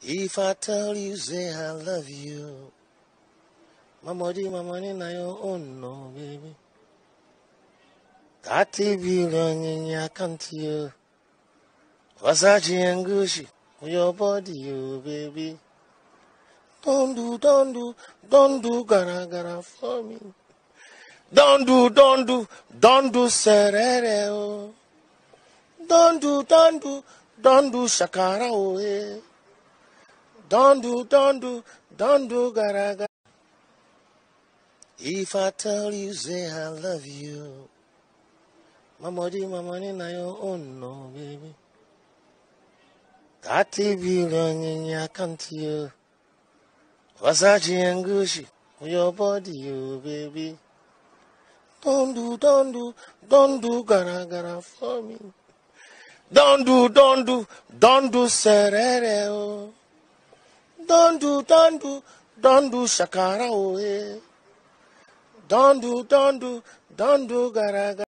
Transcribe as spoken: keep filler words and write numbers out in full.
If I tell you, say I love you, my body, my money, na your own, no, baby. thirty billion in your account, you. Versace and Gucci, for your body, you, baby. Don't do, don't do, don't do, gara gara for me. Don't do, don't do, don't do, serere, oh. Don't do, don't do, don't do, shakara, oh, eh. Don't do, don't do, don't do, gara gara. If I tell you, say I love you, my body, my money, na your own, no, baby. thirty billion in your account, you. Versace and Gucci, for your body, you, baby. Don't do, don't do, don't do, gara gara for me. Don't do, don't do, don't do, serere, oh. Don't do, don't do, don't do, shakara, oh, eh. Don't do, don't do, don't do, gara gara.